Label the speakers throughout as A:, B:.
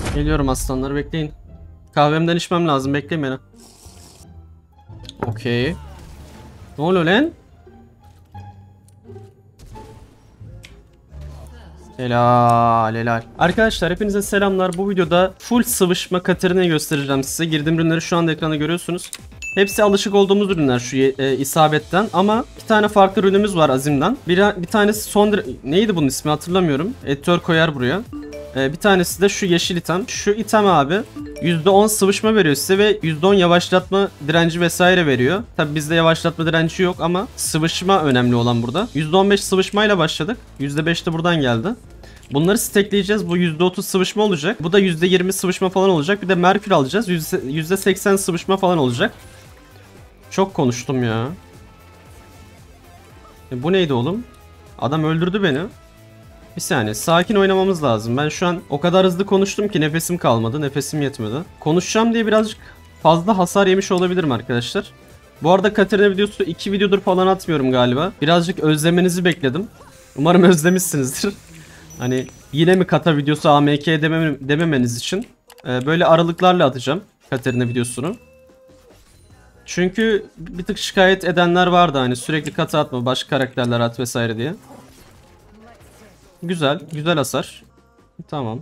A: Geliyorum aslanlar, bekleyin. Kahvemden içmem lazım, bekleyin beni. Okey. Ne oluyor lan? Helal helal. Arkadaşlar hepinize selamlar. Bu videoda full sıvışma Katarina'yı göstereceğim size. Girdiğim ürünleri şu anda ekranda görüyorsunuz. Hepsi alışık olduğumuz ürünler şu isabetten, ama iki tane farklı ürünümüz var Azim'den. Bir tanesi son... Neydi bunun ismi hatırlamıyorum. Editör koyar buraya. Bir tanesi de şu yeşil item. Şu item abi %10 sıvışma veriyor size ve %10 yavaşlatma direnci vesaire veriyor. Tabi bizde yavaşlatma direnci yok ama sıvışma önemli olan burada. %15 sıvışmayla başladık. %5 de buradan geldi. Bunları stackleyeceğiz. Bu %30 sıvışma olacak. Bu da %20 sıvışma falan olacak. Bir de Merkür alacağız. %80 sıvışma falan olacak. Çok konuştum ya. Bu neydi oğlum? Adam öldürdü beni. Bir saniye, sakin oynamamız lazım. Ben şu an o kadar hızlı konuştum ki nefesim kalmadı. Nefesim yetmedi. Konuşacağım diye birazcık fazla hasar yemiş olabilirim arkadaşlar. Bu arada Katarina videosu 2 videodur falan atmıyorum galiba. Birazcık özlemenizi bekledim. Umarım özlemişsinizdir. Hani yine mi Kata videosu AMK dememeniz için böyle aralıklarla atacağım Katarina videosunu. Çünkü bir tık şikayet edenler vardı, hani sürekli Kata atma, başka karakterler at vesaire diye. Güzel, güzel hasar. Tamam.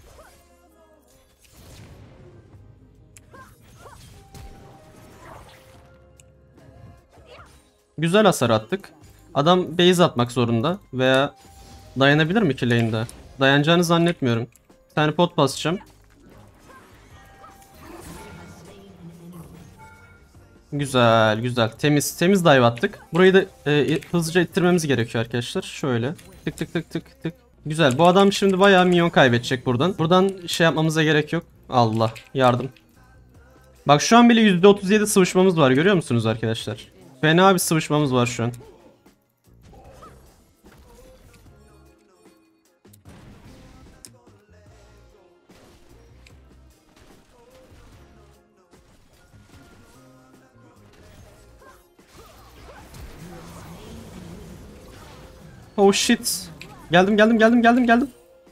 A: Güzel hasar attık. Adam base atmak zorunda veya dayanabilir mi ki lane'de? Dayanacağını zannetmiyorum. Bir tane pot basacağım. Güzel, güzel. Temiz, temiz dive attık. Burayı da hızlıca ittirmemiz gerekiyor arkadaşlar. Şöyle. Tık tık tık tık tık. Güzel. Bu adam şimdi bayağı minyon kaybedecek buradan. Buradan şey yapmamıza gerek yok. Allah, yardım. Bak şu an bile %37 sıvışmamız var, görüyor musunuz arkadaşlar? Fena bir sıvışmamız var şu an. Oh shit. Geldim geldim geldim geldim geldim.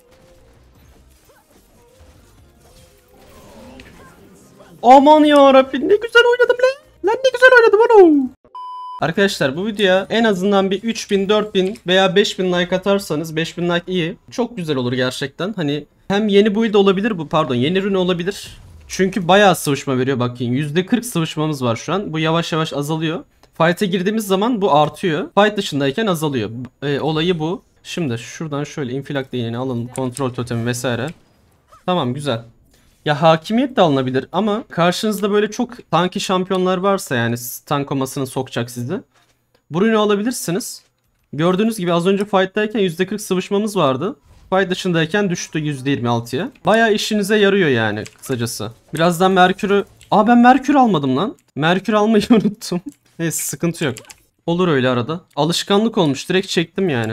A: Aman ya Rabbim, ne güzel oynadım lan. Lan ne güzel oynadım onu. Arkadaşlar bu videoya en azından bir 3000, 4000 veya 5000 like atarsanız, 5000 like iyi. Çok güzel olur gerçekten. Hani hem yeni build olabilir bu, pardon, yeni ürün olabilir. Çünkü bayağı sıvışma veriyor, bakın %40 sıvışmamız var şu an. Bu yavaş yavaş azalıyor. Fight'e girdiğimiz zaman bu artıyor. Fight dışındayken azalıyor. Olayı bu. Şimdi şuradan şöyle infilak değneğini alalım. Kontrol totemi vesaire. Tamam, güzel. Ya hakimiyet de alınabilir ama karşınızda böyle çok tanki şampiyonlar varsa, yani tank komasını sokacak sizi, Bruno alabilirsiniz. Gördüğünüz gibi az önce fight'tayken %40 sıvışmamız vardı. Fight dışındayken düştü %26'ya. Bayağı işinize yarıyor yani kısacası. Birazdan Merkür'ü... Aa, ben Merkür almadım lan. Merkür almayı unuttum. Neyse, sıkıntı yok. Olur öyle arada. Alışkanlık olmuş, direkt çektim yani.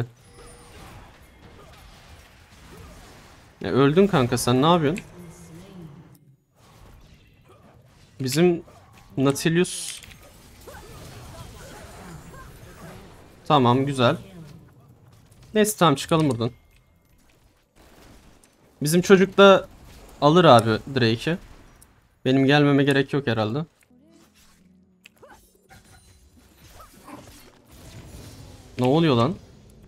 A: Ya öldün kanka, sen ne yapıyorsun? Bizim Nautilus... Tamam, güzel. Neyse, tamam, çıkalım buradan. Bizim çocuk da alır abi Drake'i. Benim gelmeme gerek yok herhalde. Ne oluyor lan?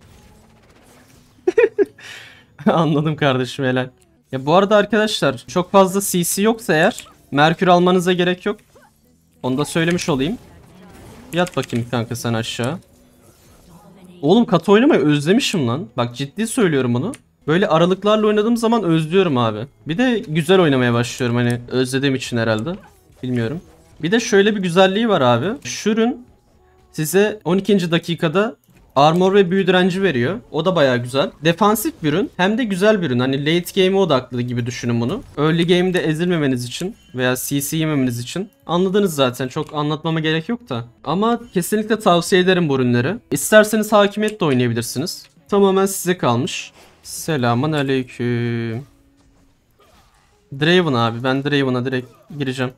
A: Anladım kardeşim, helal. Ya bu arada arkadaşlar, çok fazla CC yoksa eğer Merkür almanıza gerek yok. Onu da söylemiş olayım. Yat bakayım kanka sen aşağı. Oğlum kata oynamayı özlemişim lan. Bak ciddi söylüyorum bunu. Böyle aralıklarla oynadığım zaman özlüyorum abi. Bir de güzel oynamaya başlıyorum, hani özlediğim için herhalde. Bilmiyorum. Bir de şöyle bir güzelliği var abi. Şu ürün size 12. dakikada armor ve büyü direnci veriyor. O da bayağı güzel. Defansif bir ürün, hem de güzel bir ürün. Hani late game'e odaklı gibi düşünün bunu. Early game'de ezilmemeniz için veya CC yememeniz için. Anladınız zaten, çok anlatmama gerek yok da. Ama kesinlikle tavsiye ederim bu ürünleri. İsterseniz hakimiyet de oynayabilirsiniz. Tamamen size kalmış. Selamun aleyküm. Draven abi, ben Draven'a direkt gireceğim.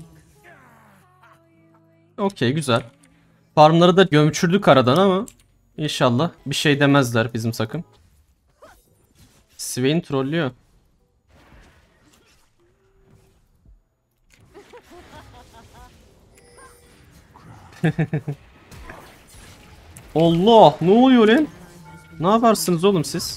A: Okey, güzel. Farmları da gömçürdük aradan ama İnşallah bir şey demezler bizim takım. Swain trollüyor. Allah, ne oluyor lan? Ne yaparsınız oğlum siz?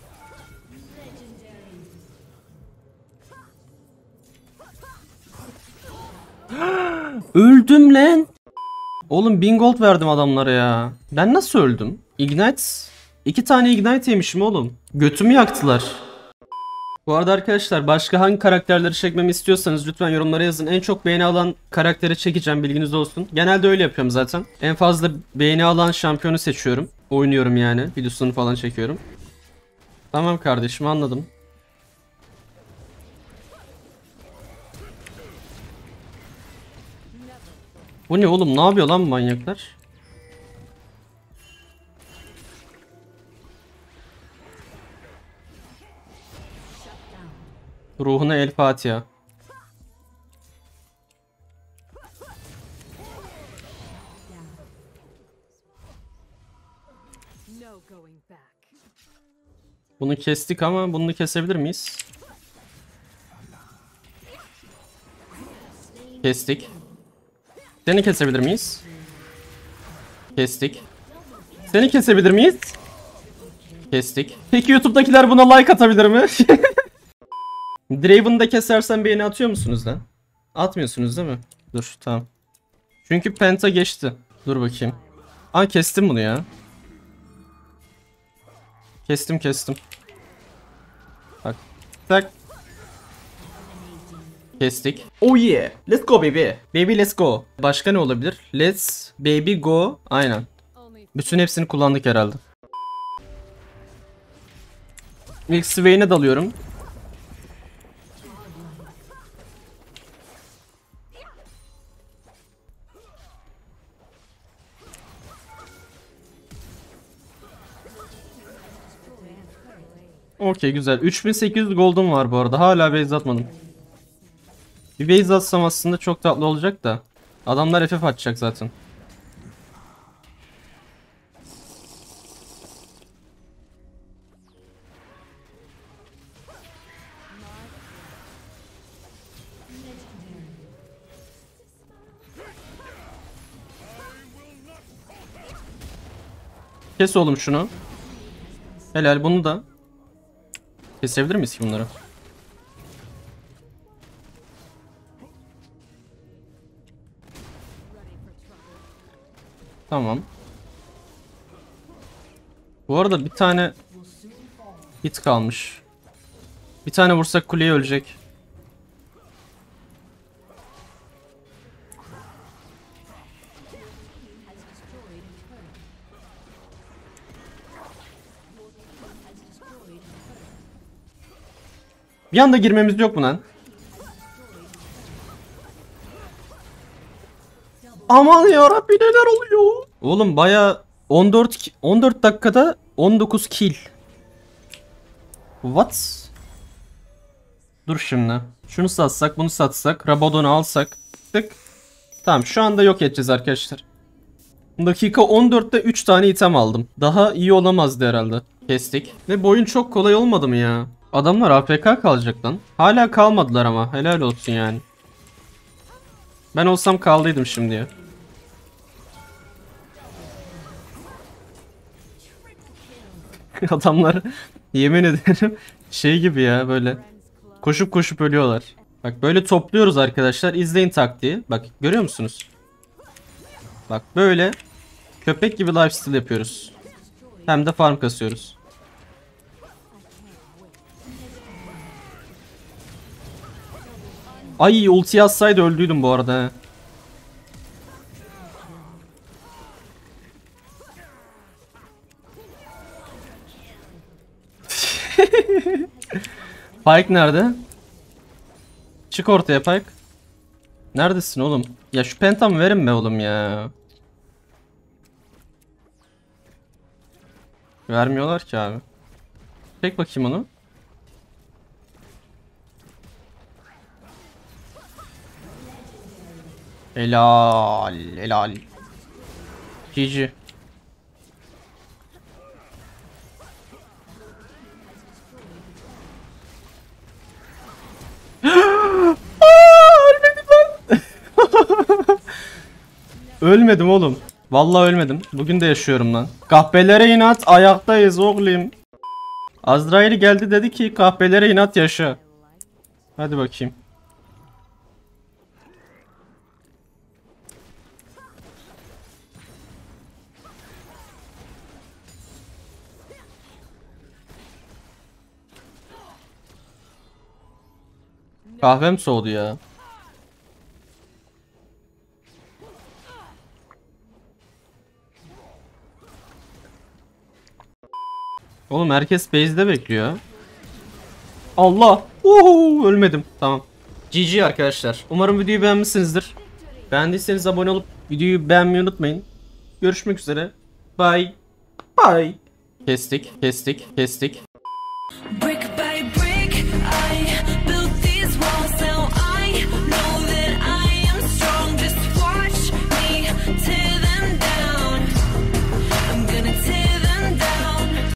A: Öldüm lan. Oğlum 1000 gold verdim adamlara ya. Ben nasıl öldüm? Ignite. 2 tane Ignite yemişim oğlum. Götümü yaktılar. Bu arada arkadaşlar başka hangi karakterleri çekmemi istiyorsanız lütfen yorumlara yazın. En çok beğeni alan karakteri çekeceğim, bilginiz olsun. Genelde öyle yapıyorum zaten. En fazla beğeni alan şampiyonu seçiyorum. Oynuyorum yani. Videosunu falan çekiyorum. Tamam kardeşim, anladım. Bu ne oğlum, ne yapıyor lan bu manyaklar? Ruhuna el Fatiha. Bunu kestik ama bunu kesebilir miyiz? Kestik. Seni kesebilir miyiz? Kestik. Seni kesebilir miyiz? Kestik. Peki YouTube'dakiler buna like atabilir mi? Draven'ı da kesersen beğeni atıyor musunuz lan? Atmıyorsunuz değil mi? Dur, tamam. Çünkü Penta geçti. Dur bakayım. Aa, kestim bunu ya. Kestim. Bak. Tak. Kestik. Oh yeah. Let's go baby. Baby let's go. Başka ne olabilir? Let's baby go. Aynen. Bütün hepsini kullandık herhalde. İlk Swain'e dalıyorum. Okey, güzel. 3800 gold'um var bu arada. Hala base atmadım. Bir base atsam aslında çok tatlı olacak da. Adamlar FF atacak zaten. Kes oğlum şunu. Helal, bunu da. Kesebilir miyiz ki bunları? Tamam. Bu arada bir tane hit kalmış. Bir tane vursak kuleye ölecek. Bir anda girmemiz yok mu lan? Aman yarabbi, neler oluyor? Oğlum baya 14 dakikada 19 kill. What? Dur şimdi. Şunu satsak, bunu satsak, Rabadon'u alsak. Tık. Tamam, şu anda yok edeceğiz arkadaşlar. Dakika 14'te 3 tane item aldım. Daha iyi olamazdı herhalde. Kestik. Ve bu oyun çok kolay olmadı mı ya? Adamlar AFK kalacak lan. Hala kalmadılar ama. Helal olsun yani. Ben olsam kaldıydım şimdiye. Adamlar yemin ederim şey gibi ya, böyle koşup koşup ölüyorlar. Bak böyle topluyoruz arkadaşlar. İzleyin taktiği. Bak görüyor musunuz? Bak böyle köpek gibi lifesteal yapıyoruz. Hem de farm kasıyoruz. Ay, ulti yazsaydı öldüydüm bu arada. Pyke nerede? Çık ortaya Pyke. Neredesin oğlum? Ya şu pentamı verin be oğlum ya. Vermiyorlar ki abi. Çek bakayım onu. Helal. GG. Ölmedim oğlum. Vallahi ölmedim. Bugün de yaşıyorum lan. Kahpelere inat, ayaktayız oğlum. Azrail geldi dedi ki kahpelere inat yaşa. Hadi bakayım. Kahvem soğudu ya. Oğlum herkes base'de bekliyor. Allah. Ölmedim. Tamam. GG arkadaşlar. Umarım videoyu beğenmişsinizdir. Beğendiyseniz abone olup videoyu beğenmeyi unutmayın. Görüşmek üzere. Bye. Bye. Kestik.